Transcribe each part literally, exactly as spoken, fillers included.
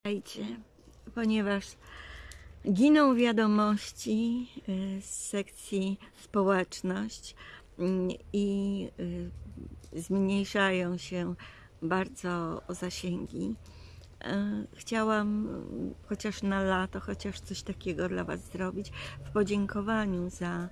Słuchajcie, ponieważ giną wiadomości z sekcji społeczność i zmniejszają się bardzo zasięgi, chciałam chociaż na lato, chociaż coś takiego dla Was zrobić w podziękowaniu za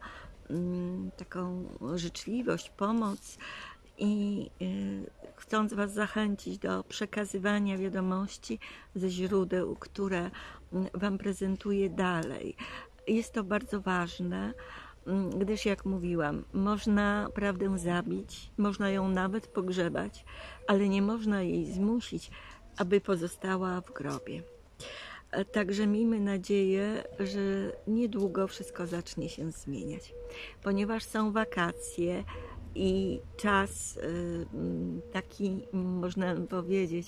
taką życzliwość, pomoc i chcąc Was zachęcić do przekazywania wiadomości ze źródeł, które Wam prezentuję dalej. Jest to bardzo ważne, gdyż jak mówiłam, można prawdę zabić, można ją nawet pogrzebać, ale nie można jej zmusić, aby pozostała w grobie. Także miejmy nadzieję, że niedługo wszystko zacznie się zmieniać, ponieważ są wakacje i czas taki, można powiedzieć,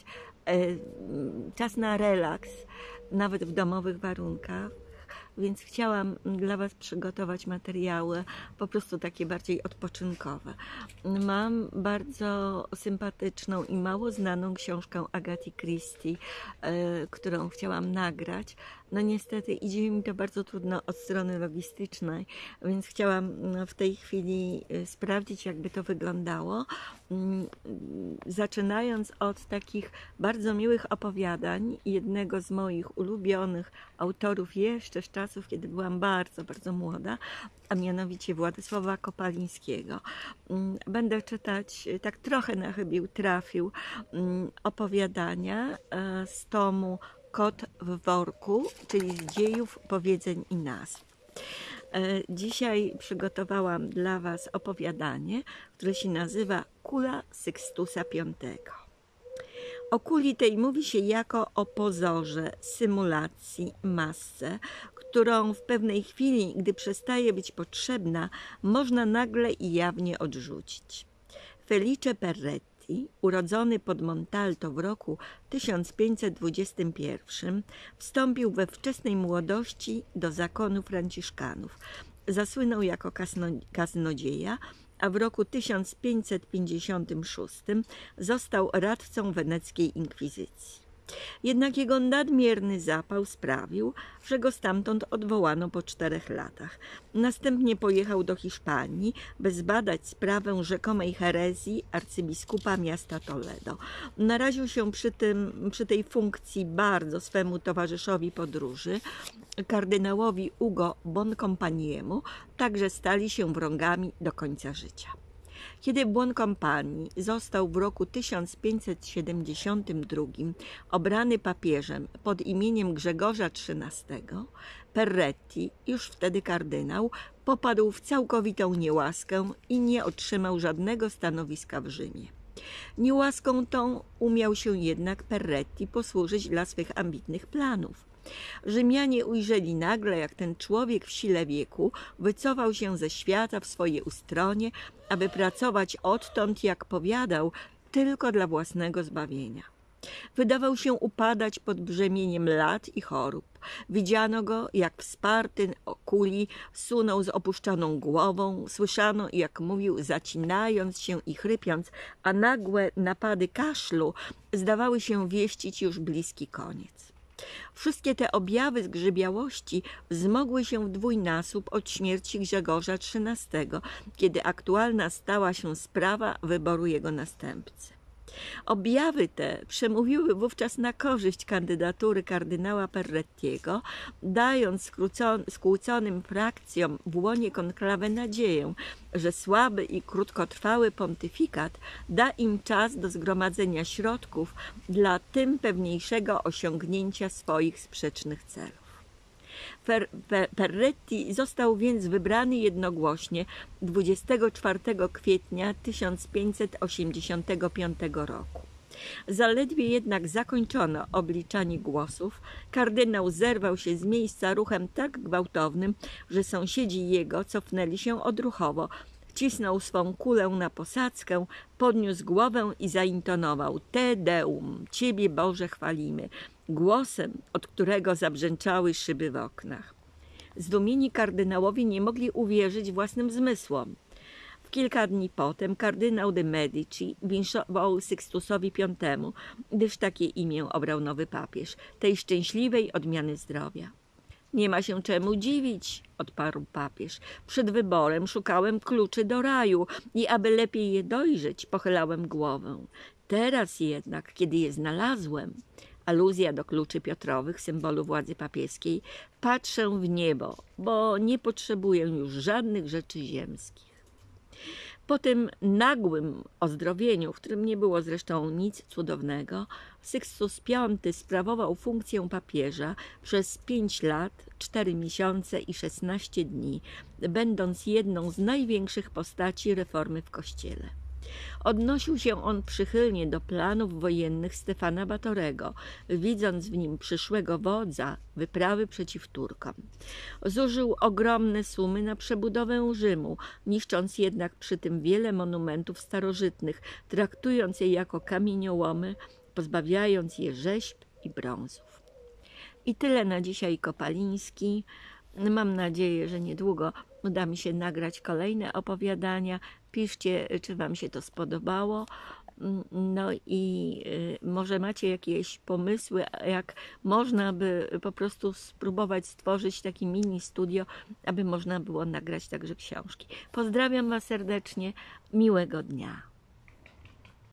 czas na relaks, nawet w domowych warunkach. Więc chciałam dla Was przygotować materiały po prostu takie bardziej odpoczynkowe. Mam bardzo sympatyczną i mało znaną książkę Agaty Christie, którą chciałam nagrać. No niestety idzie mi to bardzo trudno od strony logistycznej, więc chciałam w tej chwili sprawdzić, jakby to wyglądało. Zaczynając od takich bardzo miłych opowiadań jednego z moich ulubionych autorów jeszcze z czasów, kiedy byłam bardzo, bardzo młoda, a mianowicie Władysława Kopalińskiego. Będę czytać, tak trochę na chybił trafił, opowiadania z tomu Kot w worku, czyli z dziejów, powiedzeń i nazw. Dzisiaj przygotowałam dla Was opowiadanie, które się nazywa Kula Sykstusa Piątego. O kuli tej mówi się jako o pozorze, symulacji, masce, którą w pewnej chwili, gdy przestaje być potrzebna, można nagle i jawnie odrzucić. Felice Perretti, urodzony pod Montalto w roku tysiąc pięćset dwudziestym pierwszym, wstąpił we wczesnej młodości do zakonu franciszkanów. Zasłynął jako kaznodzieja, a w roku tysiąc pięćset pięćdziesiątym szóstym został radcą weneckiej inkwizycji. Jednak jego nadmierny zapał sprawił, że go stamtąd odwołano po czterech latach. Następnie pojechał do Hiszpanii, by zbadać sprawę rzekomej herezji arcybiskupa miasta Toledo. Naraził się przy, tym, przy tej funkcji bardzo swemu towarzyszowi podróży, kardynałowi Ugo Boncompagniemu, także stali się wrogami do końca życia. Kiedy Buoncompagni został w roku tysiąc pięćset siedemdziesiątym drugim obrany papieżem pod imieniem Grzegorza trzynastego, Perretti, już wtedy kardynał, popadł w całkowitą niełaskę i nie otrzymał żadnego stanowiska w Rzymie. Niełaską tą umiał się jednak Perretti posłużyć dla swych ambitnych planów. Rzymianie ujrzeli nagle, jak ten człowiek w sile wieku wycofał się ze świata w swoje ustronie, aby pracować odtąd, jak powiadał, tylko dla własnego zbawienia. Wydawał się upadać pod brzemieniem lat i chorób. Widziano go, jak wsparty o kuli sunął z opuszczoną głową, słyszano, jak mówił, zacinając się i chrypiąc, a nagłe napady kaszlu zdawały się wieścić już bliski koniec. Wszystkie te objawy zgrzybiałości wzmogły się w dwójnasób od śmierci Grzegorza trzynastego, kiedy aktualna stała się sprawa wyboru jego następcy. Objawy te przemówiły wówczas na korzyść kandydatury kardynała Perrettiego, dając skłóconym frakcjom w łonie konklawy nadzieję, że słaby i krótkotrwały pontyfikat da im czas do zgromadzenia środków dla tym pewniejszego osiągnięcia swoich sprzecznych celów. Perretti został więc wybrany jednogłośnie dwudziestego czwartego kwietnia tysiąc pięćset osiemdziesiątego piątego roku. Zaledwie jednak zakończono obliczanie głosów, kardynał zerwał się z miejsca ruchem tak gwałtownym, że sąsiedzi jego cofnęli się odruchowo. Wcisnął swą kulę na posadzkę, podniósł głowę i zaintonował Te Deum, Ciebie Boże chwalimy, głosem, od którego zabrzęczały szyby w oknach. Zdumieni kardynałowie nie mogli uwierzyć własnym zmysłom. Kilka dni potem kardynał de Medici winszował Sykstusowi piątemu, gdyż takie imię obrał nowy papież, tej szczęśliwej odmiany zdrowia. Nie ma się czemu dziwić, odparł papież. Przed wyborem szukałem kluczy do raju i aby lepiej je dojrzeć, pochylałem głowę. Teraz jednak, kiedy je znalazłem, aluzja do kluczy Piotrowych, symbolu władzy papieskiej, patrzę w niebo, bo nie potrzebuję już żadnych rzeczy ziemskich. Po tym nagłym ozdrowieniu, w którym nie było zresztą nic cudownego, Sykstus piąty sprawował funkcję papieża przez pięć lat, cztery miesiące i szesnaście dni, będąc jedną z największych postaci reformy w Kościele. Odnosił się on przychylnie do planów wojennych Stefana Batorego, widząc w nim przyszłego wodza wyprawy przeciw Turkom. Zużył ogromne sumy na przebudowę Rzymu, niszcząc jednak przy tym wiele monumentów starożytnych, traktując je jako kamieniołomy, pozbawiając je rzeźb i brązów. I tyle na dzisiaj, Kopaliński. Mam nadzieję, że niedługo uda mi się nagrać kolejne opowiadania. Piszcie, czy wam się to spodobało. No i może macie jakieś pomysły, jak można by po prostu spróbować stworzyć taki mini studio, aby można było nagrać także książki. Pozdrawiam was serdecznie. Miłego dnia.